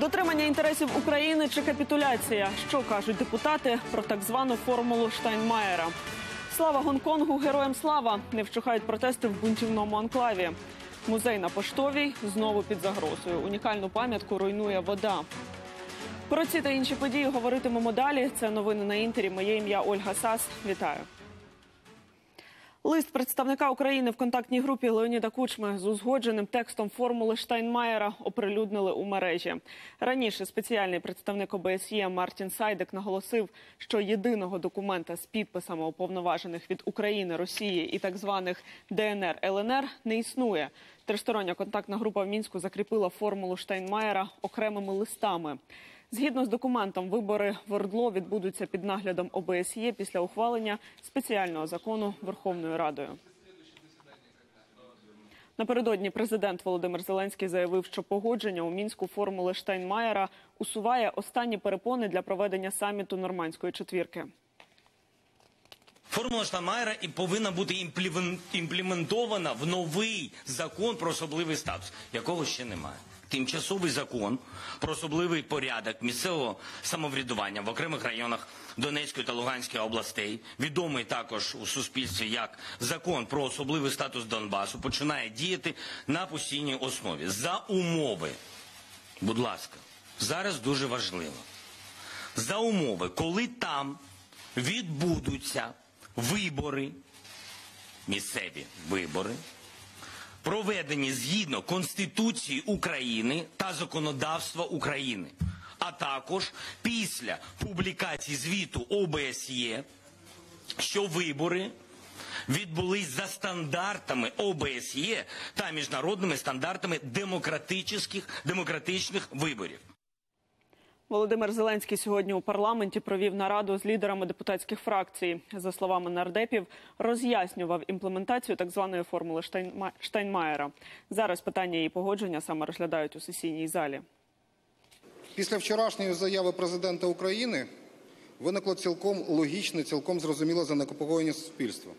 Дотримання інтересів України чи капітуляція? Що кажуть депутати про так звану формулу Штайнмаєра? Слава Гонконгу, героям слава! Не вщухають протести в бунтівному анклаві. Музей на Поштовій знову під загрозою. Унікальну пам'ятку руйнує вода. Про ці та інші події говоритимемо далі. Це новини на Інтері. Моє ім'я Ольга Сас. Вітаю. Лист представника України в контактній групі Леоніда Кучми з узгодженим текстом формули Штайнмаєра оприлюднили у мережі. Раніше спеціальний представник ОБСЄ Мартін Сайдек наголосив, що єдиного документа з підписами уповноважених від України, Росії і так званих ДНР, ЛНР не існує. Тристороння контактна група в Мінську закріпила формулу Штайнмаєра окремими листами. Згідно з документом, вибори в ОРДЛО відбудуться під наглядом ОБСЄ після ухвалення спеціального закону Верховною Радою. Напередодні президент Володимир Зеленський заявив, що погодження у Мінську формули Штайнмаєра усуває останні перепони для проведення саміту Нормандської четвірки. Формула Штайнмаєра повинна бути імплементована в новий закон про особливий статус, якого ще немає. Тимчасовий закон про особливий порядок місцевого самоврядування в окремих районах Донецької та Луганської областей, відомий також у суспільстві як закон про особливий статус Донбасу, починає діяти на постійній основі. За умови, будь ласка, зараз дуже важливо, за умови, коли там відбудуться вибори, місцеві вибори, проведені згідно Конституції України та законодавства України, а також після публікації звіту ОБСЄ, що вибори відбулись за стандартами ОБСЄ та міжнародними стандартами демократичних виборів. Володимир Зеленський сьогодні у парламенті провів нараду з лідерами депутатських фракцій. За словами нардепів, роз'яснював імплементацію так званої формули Штайнмаєра. Зараз питання її погодження саме розглядають у сесійній залі. Після вчорашньої заяви президента України виникло цілком логічне, цілком зрозуміле занепокоєння суспільства,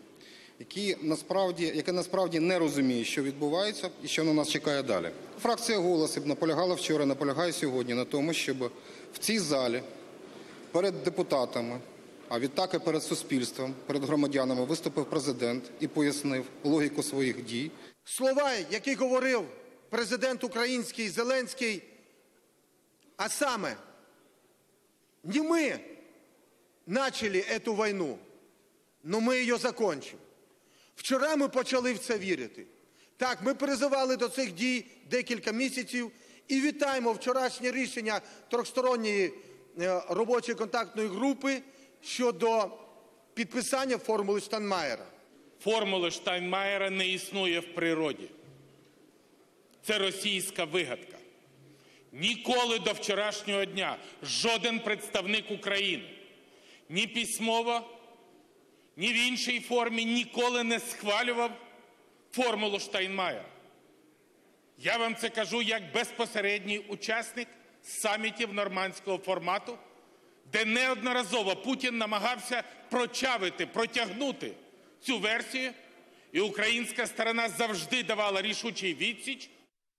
яке насправді не розуміє, що відбувається і що на нас чекає далі. Фракція «Голос» наполягала вчора, наполягає сьогодні на тому, щоб в цій залі перед депутатами, а відтак і перед суспільством, перед громадянами виступив президент і пояснив логіку своїх дій. Слова, які говорив президент український Зеленський, а саме, не ми почали цю війну, але ми її закінчимо. Вчора ми почали в це вірити. Так, ми призивали до цих дій декілька місяців і вітаємо вчорашнє рішення тристоронньої робочої контактної групи щодо підписання формули Штайнмаєра. Формули Штайнмаєра не існує в природі. Це російська вигадка. Ніколи до вчорашнього дня жоден представник України ні письмово, ні в іншій формі ніколи не схвалював формулу Штайнмаєра. Я вам це кажу як безпосередній учасник самітів нормандського формату, де неодноразово Путін намагався прочавити, протягнути цю версію, і українська сторона завжди давала рішучий відсіч.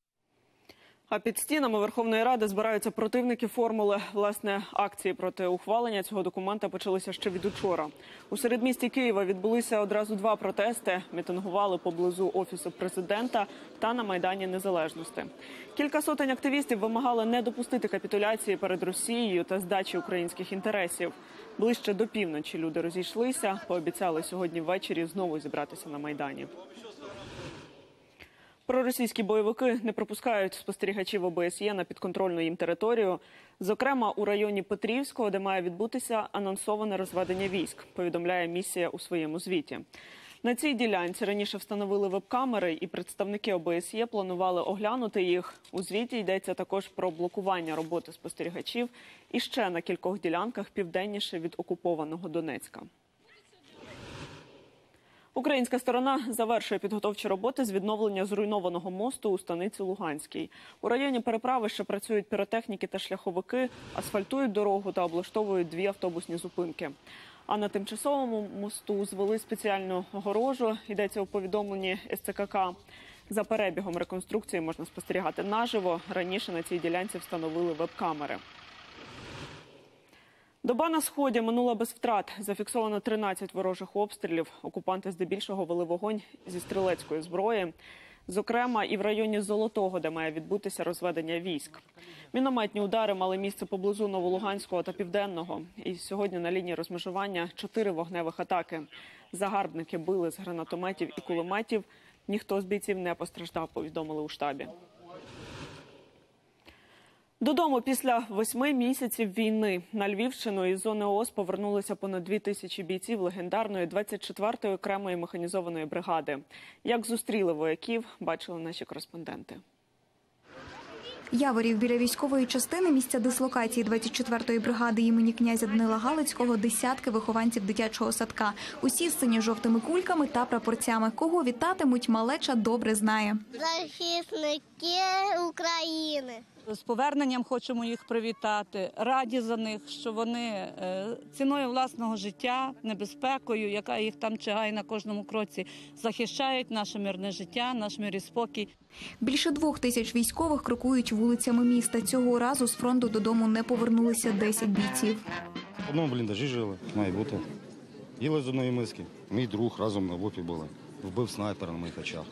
А під стінами Верховної Ради збираються противники формули. Власне, акції проти ухвалення цього документа почалися ще від учора. У середмісті Києва відбулися одразу два протести. Мітингували поблизу Офісу президента та на Майдані Незалежності. Кілька сотень активістів вимагали не допустити капітуляції перед Росією та здачі українських інтересів. Ближче до півночі люди розійшлися, пообіцяли сьогодні ввечері знову зібратися на Майдані. Проросійські бойовики не пропускають спостерігачів ОБСЄ на підконтрольну їм територію. Зокрема, у районі Петрівського, де має відбутися анонсоване розведення військ, повідомляє місія у своєму звіті. На цій ділянці раніше встановили веб-камери, і представники ОБСЄ планували оглянути їх. У звіті йдеться також про блокування роботи спостерігачів і ще на кількох ділянках південніше від окупованого Донецька. Українська сторона завершує підготовчі роботи з відновлення зруйнованого мосту у станиці Луганській. У районі переправи ще працюють піротехніки та шляховики, асфальтують дорогу та облаштовують дві автобусні зупинки. А на тимчасовому мосту звели спеціальну огорожу, йдеться у повідомленні СЦКК. За перебігом реконструкції можна спостерігати наживо. Раніше на цій ділянці встановили веб-камери. Доба на Сході минула без втрат. Зафіксовано 13 ворожих обстрілів. Окупанти здебільшого вели вогонь зі стрілецької зброї. Зокрема, і в районі Золотого, де має відбутися розведення військ. Мінометні удари мали місце поблизу Новолуганського та Південного. І сьогодні на лінії розмежування 4 вогневих атаки. Загарбники били з гранатометів і кулеметів. Ніхто з бійців не постраждав, повідомили у штабі. Додому після 8 місяців війни на Львівщину із зони ООС повернулися понад 2000 бійців легендарної 24-ї окремої механізованої бригади. Як зустріли вояків, бачили наші кореспонденти. Яворів біля військової частини, місця дислокації 24-ї бригади імені князя Данила Галицького, десятки вихованців дитячого садка. Усі з синьо-жовтими кульками та прапорцями. Кого вітатимуть, малеча добре знає. Захисники України. З поверненням хочемо їх привітати. Раді за них, що вони ціною власного життя, небезпекою, яка їх там чигає на кожному кроці, захищають наше мирне життя, наш мир і спокій. Більше 2000 військових крокують вулицями міста. Цього разу з фронту додому не повернулися 10 бійців. В одному бліндажі жили, має бути. Їли з одної миски. Мій друг разом на ВОПі були. Вбив снайпера на моїх очах.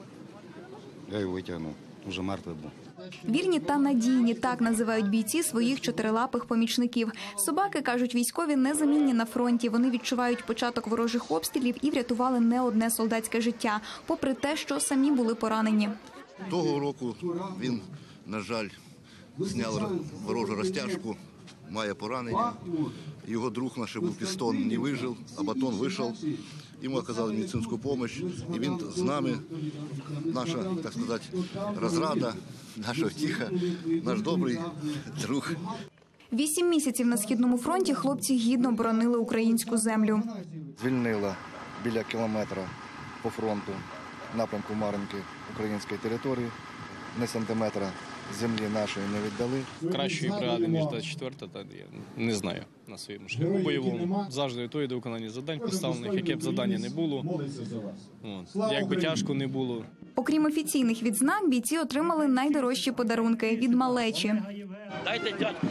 Я його витягнув. Уже мертвий був. Вірні та надійні – так називають бійці своїх чотирилапих помічників. Собаки, кажуть військові, незамінні на фронті. Вони відчувають початок ворожих обстрілів і врятували не одне солдатське життя, попри те, що самі були поранені. Того року він, на жаль, зняв ворожу розтяжку, має поранення. Його друг наш був пістон, не вижив, а батон вийшов. Йому оказали медицинську допомогу, і він з нами, наша, так сказати, розрада, наша втіха, наш добрий друг. 8 місяців на Східному фронті хлопці гідно боронили українську землю. Звільнила біля кілометра по фронту напрямку Мар'їнки української території, не сантиметра землі нашої не віддали. Кращої бригади, ніж 24-та, я не знаю на своєму шляху бойовому. Завжди готові до виконання завдань поставлених, яке б завдання не було, як би тяжко не було. Окрім офіційних відзнак, бійці отримали найдорожчі подарунки – від малечі. Дайте дядьку.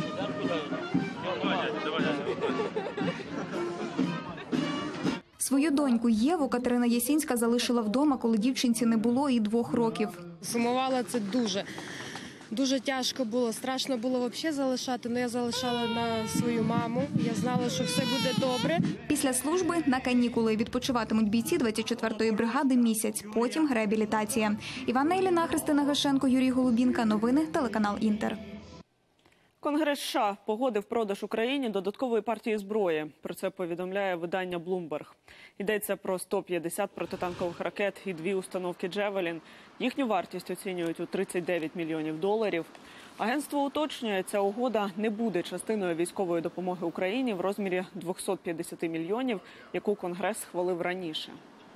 Свою доньку Єву Катерина Ясінська залишила вдома, коли дівчинці не було і 2 років. Сумувала це дуже тяжко було. Страшно було взагалі залишати, але я залишала на свою маму. Я знала, що все буде добре. Після служби на канікули відпочиватимуть бійці 24-ї бригади місяць, потім реабілітація. Іванна Іліна, Христина Гашенко, Юрій Голубінка. Новини, телеканал «Інтер». Конгрес США погодив продаж Україні додаткової партії зброї. Про це повідомляє видання Bloomberg. Йдеться про 150 протитанкових ракет і 2 установки «Джевелін». Їхню вартість оцінюють у $39 мільйонів. Агентство уточнює, ця угода не буде частиною військової допомоги Україні в розмірі 250 мільйонів, яку Конгрес схвалив раніше.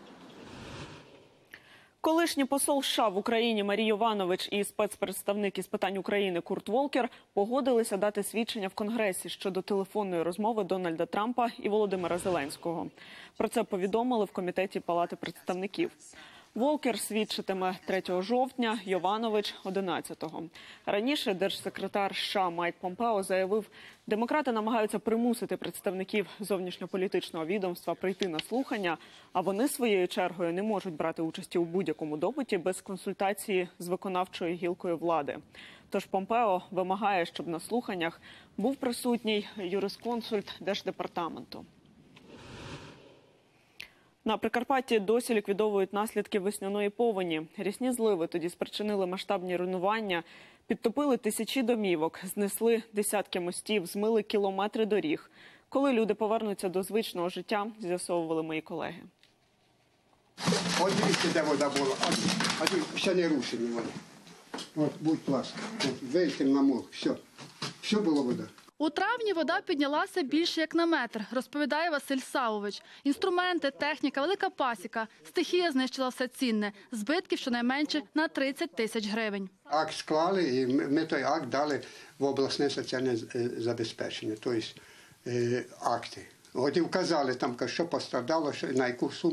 Колишній посол США в Україні Марій Йованович і спецпредставник із питань України Курт Волкер погодилися дати свідчення в Конгресі щодо телефонної розмови Дональда Трампа і Володимира Зеленського. Про це повідомили в Комітеті Палати представників. Волкер свідчитиме 3 жовтня, Йованович – 11-го. Раніше держсекретар США Майк Помпео заявив, демократи намагаються примусити представників зовнішньополітичного відомства прийти на слухання, а вони своєю чергою не можуть брати участі у будь-якому допиті без консультації з виконавчою гілкою влади. Тож Помпео вимагає, щоб на слуханнях був присутній юрисконсульт Держдепартаменту. На Прикарпатті досі ліквідовують наслідки весняної повені. Рісні зливи тоді спричинили масштабні руйнування, підтопили тисячі домівок, знесли десятки мостів, змили кілометри доріг. Коли люди повернуться до звичного життя, з'ясовували мої колеги. От дивіться, де вода була. От ще не рушені вони. От, будь ласка. Вийти на мол. Все було вода. У травні вода піднялася більше як на метр, розповідає Василь Савович. Інструменти, техніка, велика пасіка. Стихія знищила все цінне. Збитків щонайменше на 30 тисяч гривень. Акт склали, і ми той акт дали в обласне соціальне забезпечення, тобто акти. От і вказали там, що постраждало, на яку суму.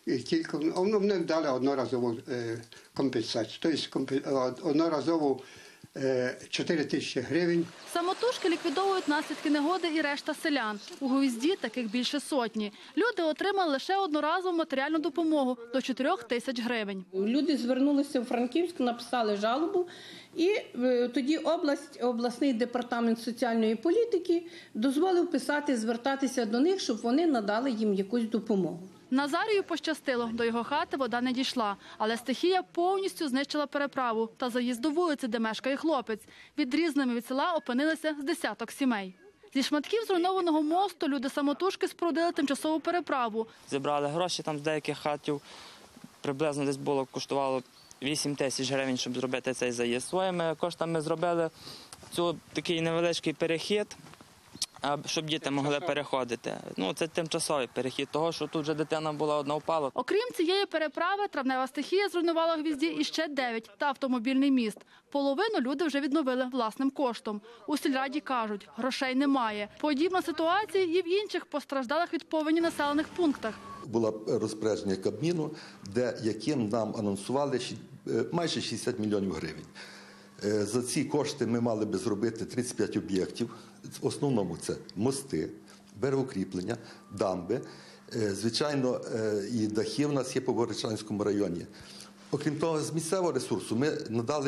І тільки вони дали одноразову компенсацію, тобто одноразову 4 тисячі гривень. Самотужки ліквідовують наслідки негоди і решта селян. У Гвізді таких більше сотні. Люди отримали лише одноразову матеріальну допомогу до 4 тисяч гривень. Люди звернулися в Франківськ, написали жалобу, і тоді обласний департамент соціальної політики дозволив звертатися до них, щоб вони надали їм якусь допомогу. Назарію пощастило, до його хати вода не дійшла, але стихія повністю знищила переправу та заїзд до вулиці, де мешкає хлопець. Відрізаними від села опинилися з десяток сімей. Зі шматків зруйнованого мосту люди самотужки спорудили тимчасову переправу. Зібрали гроші там з деяких хатів, приблизно десь коштувало 8 тисяч гривень, щоб зробити цей заїзд. Своїми коштами зробили такий невеличкий перехід, щоб діти могли переходити. Це тимчасовий перехід, того, що тут вже дитина була одна впала. Окрім цієї переправи, травнева стихія зруйнувала у Гвізді іще 9 та автомобільний міст. Половину люди вже відновили власним коштом. У сільраді кажуть, грошей немає. Подібна ситуація і в інших постраждалих від повені населених пунктах. Було розпорядження Кабміну, яким нам анонсували майже 60 мільйонів гривень. За ці кошти ми мали би зробити 35 об'єктів. В основному це мости, берегоукріплення, дамби. Звичайно, і дахи в нас є по Богородчанському районі. Окрім того, з місцевого ресурсу ми надали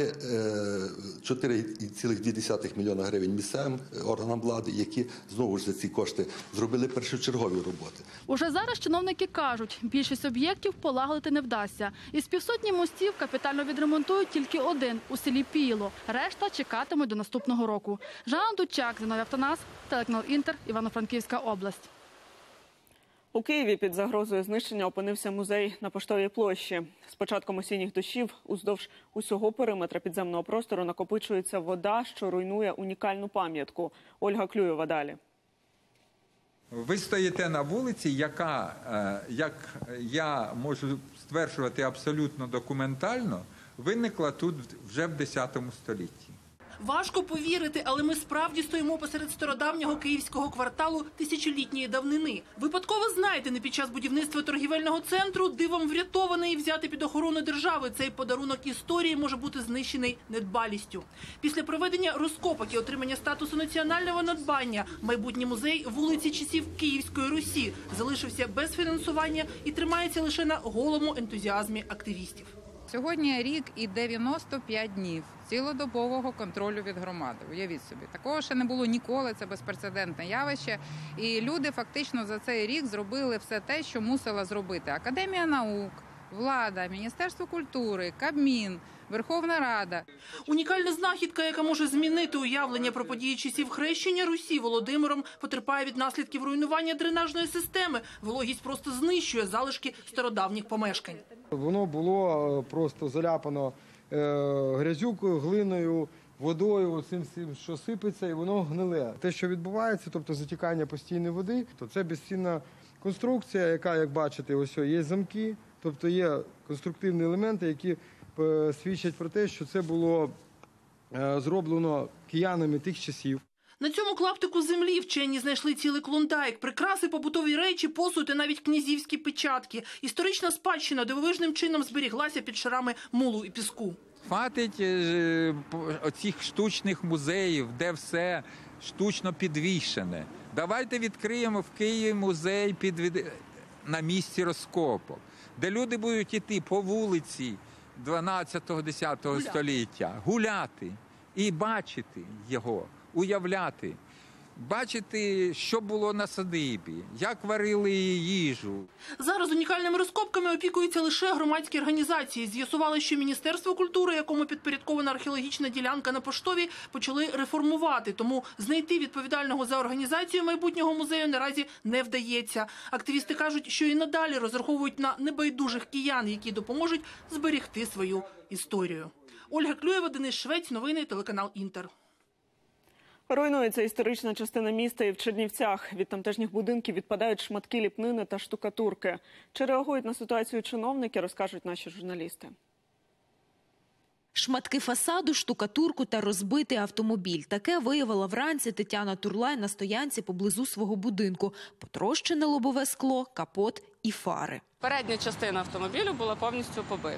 4,2 мільйона гривень місцевим органам влади, які знову ж за ці кошти зробили першочергові роботи. Уже зараз чиновники кажуть, більшість об'єктів полагодити не вдасться. Із півсотні мостів капітально відремонтують тільки один у селі Пійло. Решта чекатимуть до наступного року. Жанна Дучак, Зіновій Автонас, телеканал Інтер, Івано-Франківська область. У Києві під загрозою знищення опинився музей на Поштовій площі. З початком осінніх дощів уздовж усього периметра підземного простору накопичується вода, що руйнує унікальну пам'ятку. Ольга Клюєва далі. Ви стоїте на вулиці, яка, як я можу стверджувати абсолютно документально, виникла тут вже в X столітті. Важко повірити, але ми справді стоїмо посеред стародавнього київського кварталу тисячолітньої давнини. Випадково знайдений під час будівництва торгівельного центру, дивом врятований і взятий під охорону держави, цей подарунок історії може бути знищений недбалістю. Після проведення розкопок і отримання статусу національного надбання майбутній музей вулиці часів Київської Русі залишився без фінансування і тримається лише на голому ентузіазмі активістів. Сьогодні рік і 95 днів цілодобового контролю від громади. Уявіть собі, такого ще не було ніколи, це безпрецедентне явище. І люди фактично за цей рік зробили все те, що мусила зробити Академія наук, влада, Міністерство культури, Кабмін, Верховна Рада. Унікальна знахідка, яка може змінити уявлення про події часів хрещення Русі Володимиром, потерпає від наслідків руйнування дренажної системи. Вологість просто знищує залишки стародавніх помешкань. Воно було просто заляпано грязюкою, глиною, водою, цим, що сипеться, і воно гниле. Те, що відбувається, тобто затікання постійної води, то це безцінна конструкція, яка, як бачите, ось є замки, тобто є конструктивні елементи, які свідчать про те, що це було зроблено киянами тих часів. На цьому клаптику землі вчені знайшли цілий клондайк, прикраси, побутові речі, посуд і навіть князівські печатки. Історична спадщина дивовижним чином зберіглася під шарами мулу і піску. Хватить оцих штучних музеїв, де все штучно підвішене. Давайте відкриємо в Києві музей на місці розкопок, де люди будуть йти по вулиці 12-10 століття, гуляти і бачити його, уявляти, бачити, що було на садибі, як варили їжу. Зараз унікальними розкопками опікуються лише громадські організації. З'ясували, що Міністерство культури, якому підпорядкована археологічна ділянка на Поштовій, почали реформувати. Тому знайти відповідального за організацію майбутнього музею наразі не вдається. Активісти кажуть, що і надалі розраховують на небайдужих киян, які допоможуть зберегти свою історію. Ольга Клюєва, Денис Швець, новини, телеканал Інтер. Руйнується історична частина міста і в Чернівцях. Від тамтешніх будинків відпадають шматки ліпнини та штукатурки. Чи реагують на ситуацію чиновники, розкажуть наші журналісти. Шматки фасаду, штукатурку та розбитий автомобіль. Таке виявила вранці Тетяна Турлай на стоянці поблизу свого будинку. Потрощене лобове скло, капот і фари. Передня частина автомобілю була повністю побита.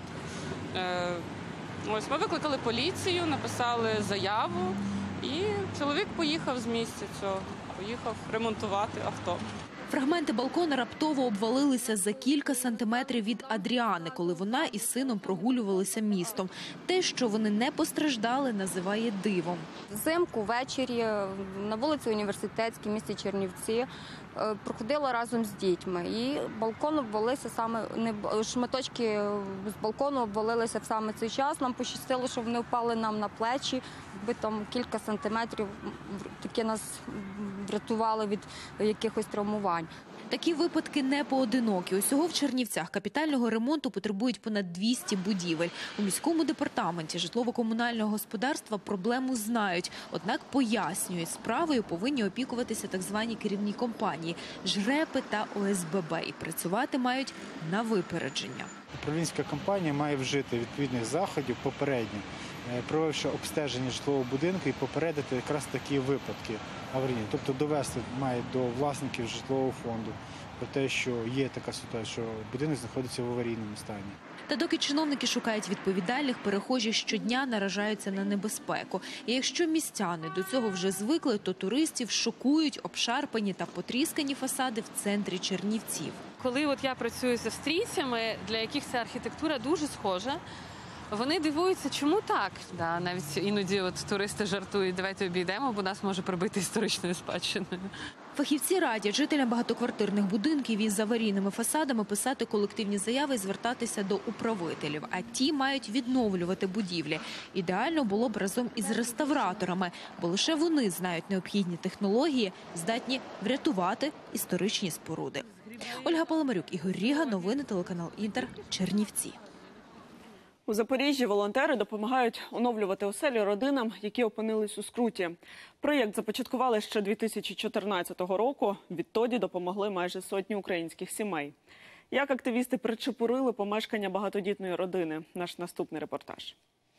Ми викликали поліцію, написали заяву і чоловік поїхав з місця цього. Поїхав ремонтувати авто. Фрагменти балкона раптово обвалилися за кілька сантиметрів від Адріани, коли вона із сином прогулювалися містом. Те, що вони не постраждали, називає дивом. Взимку, ввечері, на вулиці Університетській, в місті Чернівці, проходила разом з дітьми. І балкон обвалився шматочки з балкону обвалилися в саме цей час. Нам пощастило, що вони впали нам на плечі. Якби там кілька сантиметрів, таке нас врятувало від якихось травмувань. Такі випадки не поодинокі. Усього в Чернівцях капітального ремонту потребують понад 200 будівель. У міському департаменті житлово-комунального господарства проблему знають. Однак пояснюють, справою повинні опікуватися так звані керівні компанії – ЖРЕПи та ОСББ. І працювати мають на випередження. Управлінська компанія має вжити відповідних заходів попередньо, провівши обстеження житлового будинку і попередити якраз такі випадки аварійні. Тобто довести має до власників житлового фонду про те, що є така ситуація, що будинок знаходиться в аварійному стані. Та доки чиновники шукають відповідальних, перехожі щодня наражаються на небезпеку. І якщо містяни до цього вже звикли, то туристів шокують обшарпані та потріскані фасади в центрі Чернівців. Коли я працюю з австрійцями, для яких ця архітектура дуже схожа, вони дивуються, чому так. Навіть іноді туристи жартують, давайте обійдемо, бо нас може прибити історичною спадщиною. Фахівці радять жителям багатоквартирних будинків із аварійними фасадами писати колективні заяви і звертатися до управителів. А ті мають відновлювати будівлі. Ідеально було б разом із реставраторами, бо лише вони знають необхідні технології, здатні врятувати історичні споруди. Ольга Паламарюк, Ігор Ріга, новини телеканал Інтер, Чернівці. У Запоріжжі волонтери допомагають оновлювати оселі родинам, які опинились у скруті. Проєкт започаткували ще 2014 року. Відтоді допомогли майже сотні українських сімей. Як активісти причепурили помешкання багатодітної родини? Наш наступний репортаж.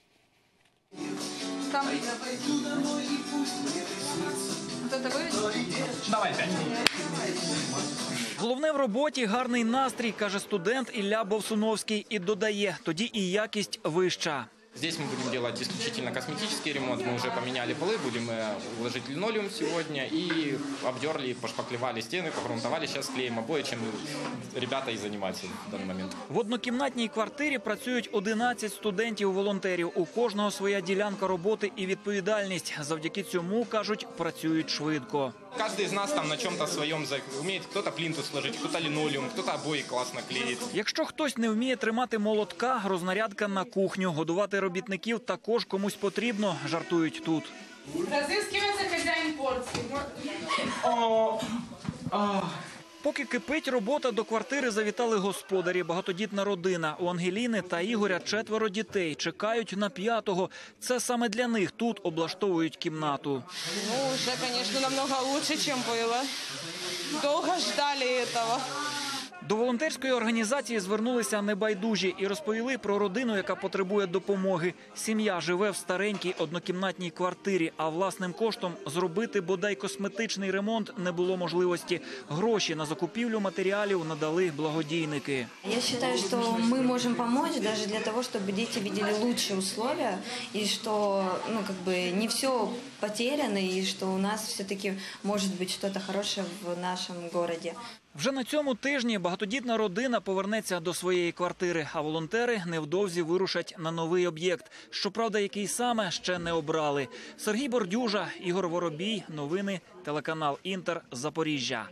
Давай 5. Головне в роботі – гарний настрій, каже студент Ілля Бовсуновський. І додає, тоді і якість вища. Здесь мы будем делать исключительно косметический ремонт. Мы уже поменяли полы, будем уложить линолеум сегодня. И обдерли, пошпаклевали стены, погрунтовали. Сейчас клеим обои, чем ребята и занимаются в данный момент. В однокімнатній квартирі працюють 11 студентів-волонтерів. У кожного своя ділянка роботи і відповідальність. Завдяки цьому, кажуть, працюють швидко. Каждый из нас там на чем-то своем умеет. Кто-то плинтус сложить, кто-то линолеум, кто-то обои классно клеит. Якщо хтось не вміє тримати молотка, рознарядка на кухню. Годувати робітників також комусь потрібно, жартують тут. Разыскивается хозяин порции. Поки кипить робота, до квартири завітали господарі. Багатодітна родина. У Ангеліни та Ігоря 4 дітей. Чекають на 5-го. Це саме для них тут облаштовують кімнату. Ну, вже, звісно, намного лучше, ніж було. Довго ждали цього. До волонтерської організації звернулися небайдужі і розповіли про родину, яка потребує допомоги. Сім'я живе в старенькій однокімнатній квартирі, а власним коштом зробити бодай косметичний ремонт не було можливості. Гроші на закупівлю матеріалів надали благодійники. Я вважаю, що ми можемо допомогти навіть для того, щоб діти бачили кращі умови, і що не все потеряно, і що у нас все-таки може бути щось хороше в нашому місті. Вже на цьому тижні багатодітна родина повернеться до своєї квартири, а волонтери невдовзі вирушать на новий об'єкт. Щоправда, який саме, ще не обрали. Сергій Бордюжа, Ігор Воробій, новини, телеканал Інтер, Запоріжжя.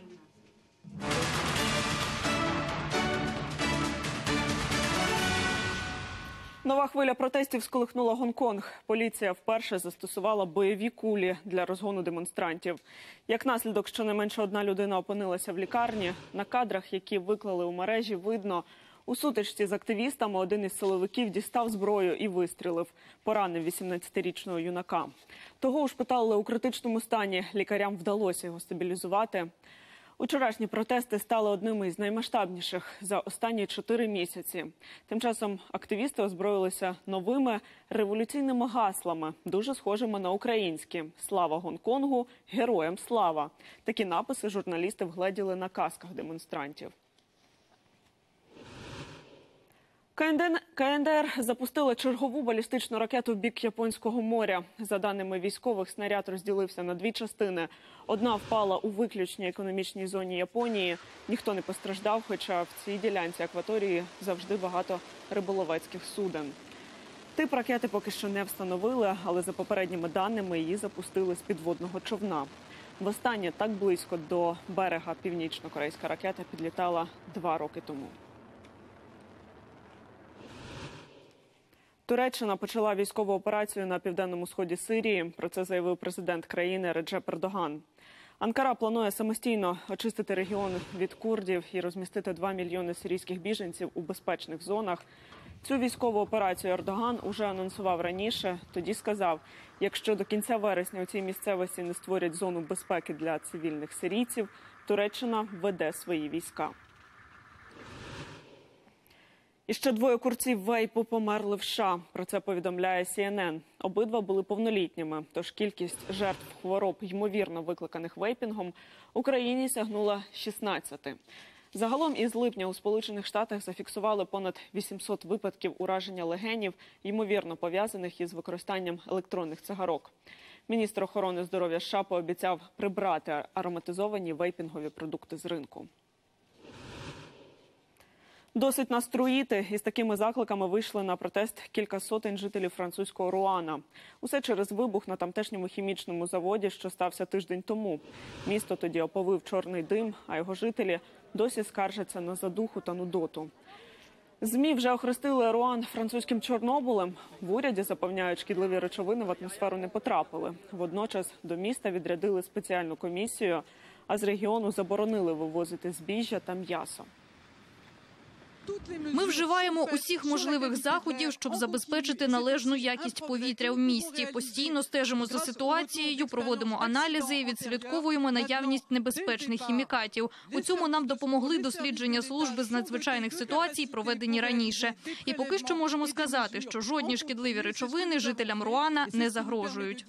Нова хвиля протестів сколихнула Гонконг. Поліція вперше застосувала бойові кулі для розгону демонстрантів. Як наслідок, щонайменше 1 людина опинилася в лікарні. На кадрах, які виклали у мережі, видно, у сутичці з активістами один із силовиків дістав зброю і вистрілив. Поранив 18-річного юнака. Того ушпиталили у критичному стані. Лікарям вдалося його стабілізувати. Учорашні протести стали одними із наймасштабніших за останні 4 місяці. Тим часом активісти озброїлися новими революційними гаслами, дуже схожими на українські «Слава Гонконгу! Героям слава!». Такі написи журналісти вгледіли на касках демонстрантів. КНДР запустила чергову балістичну ракету в бік Японського моря. За даними військових, снаряд розділився на 2 частини. Одна впала у виключній економічній зоні Японії. Ніхто не постраждав, хоча в цій ділянці акваторії завжди багато риболовецьких суден. Тип ракети поки що не встановили, але за попередніми даними її запустили з підводного човна. Востаннє так близько до берега північно-корейська ракета підлітала 2 роки тому. Туреччина почала військову операцію на південному сході Сирії. Про це заявив президент країни Реджеп Ердоган. Анкара планує самостійно очистити регіон від курдів і розмістити 2 мільйони сирійських біженців у безпечних зонах. Цю військову операцію Ердоган уже анонсував раніше. Тоді сказав, якщо до кінця вересня у цій місцевості не створять зону безпеки для цивільних сирійців, Туреччина введе свої війська. І ще 2 курців вейпу померли в США. Про це повідомляє CNN. Обидва були повнолітніми, тож кількість жертв хвороб, ймовірно викликаних вейпінгом, у країні сягнула 16. Загалом із липня у Сполучених Штатах зафіксували понад 800 випадків ураження легенів, ймовірно пов'язаних із використанням електронних цигарок. Міністр охорони здоров'я США пообіцяв прибрати ароматизовані вейпінгові продукти з ринку. Досить нас труїти. Із такими закликами вийшли на протест кілька сотень жителів французького Руана. Усе через вибух на тамтешньому хімічному заводі, що стався тиждень тому. Місто тоді оповив чорний дим, а його жителі досі скаржаться на задуху та нудоту. ЗМІ вже охрестили Руан французьким Чорнобилем. В уряді запевняють, шкідливі речовини в атмосферу не потрапили. Водночас до міста відрядили спеціальну комісію, а з регіону заборонили вивозити збіжжя та м'ясо. Ми вживаємо усіх можливих заходів, щоб забезпечити належну якість повітря в місті. Постійно стежимо за ситуацією, проводимо аналізи і відслідковуємо наявність небезпечних хімікатів. У цьому нам допомогли дослідження служби з надзвичайних ситуацій, проведені раніше. І поки що можемо сказати, що жодні шкідливі речовини жителям Руана не загрожують.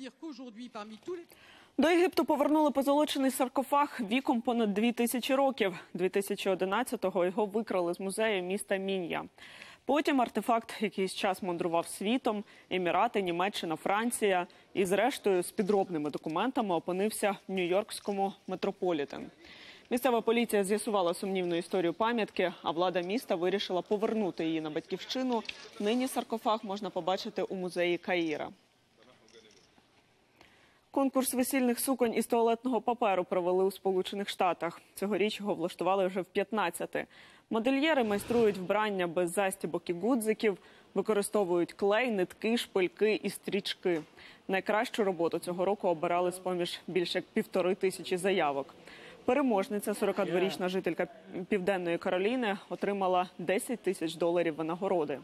До Єгипту повернули позолочений саркофаг віком понад 2000 років. 2011-го його викрали з музею міста Мін'я. Потім артефакт якийсь час мандрував світом, Емірати, Німеччина, Франція. І зрештою з підробними документами опинився в нью-йоркському Метрополітен. Місцева поліція з'ясувала сумнівну історію пам'ятки, а влада міста вирішила повернути її на батьківщину. Нині саркофаг можна побачити у музеї Каїра. Конкурс весільних суконь із туалетного паперу провели у Сполучених Штатах. Цьогоріч його влаштували вже в 15-те. Модельєри майструють вбрання без застібок і гудзиків, використовують клей, нитки, шпильки і стрічки. Найкращу роботу цього року обирали з-поміж більше як 1500 заявок. Переможниця, 42-річна жителька Південної Кароліни, отримала $10 тисяч винагороди.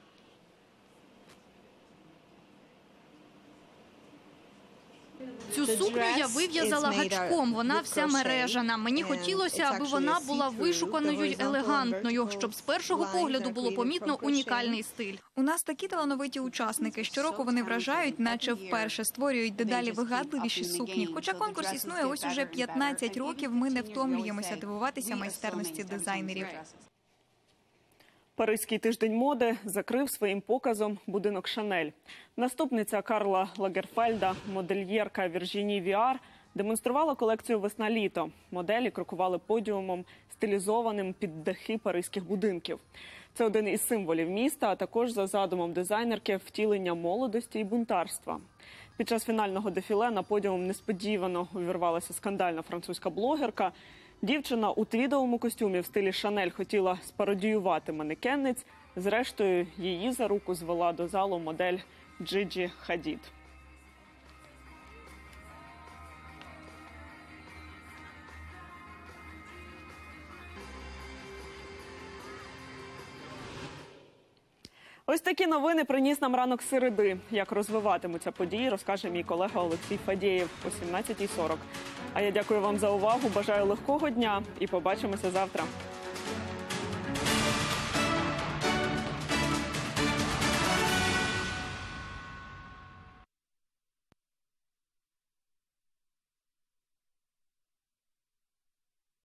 Цю сукню я вив'язала гачком, вона вся мережана. Мені хотілося, аби вона була вишуканою й елегантною, щоб з першого погляду було помітно унікальний стиль. У нас такі талановиті учасники. Щороку вони вражають, наче вперше створюють дедалі вигадливіші сукні. Хоча конкурс існує ось уже 15 років, ми не втомлюємося дивуватися майстерності дизайнерів. Паризький тиждень моди закрив своїм показом будинок Шанель. Наступниця Карла Лагерфельда, модельєрка Віржіні Віар, демонструвала колекцію «Весна-літо». Моделі крокували подіумом, стилізованим під дахи паризьких будинків. Це один із символів міста, а також за задумом дизайнерки втілення молодості і бунтарства. Під час фінального дефіле на подіум несподівано увірвалася скандальна французька блогерка. Дівчина у твідовому костюмі в стилі Шанель хотіла спародіювати манекенниць. Зрештою, її за руку звела до залу модель Джиджі Хадід. Ось такі новини приніс нам ранок середи. Як розвиватимуться події, розкаже мій колега Олексій Фадєєв о 17:40. А я дякую вам за увагу, бажаю легкого дня і побачимося завтра.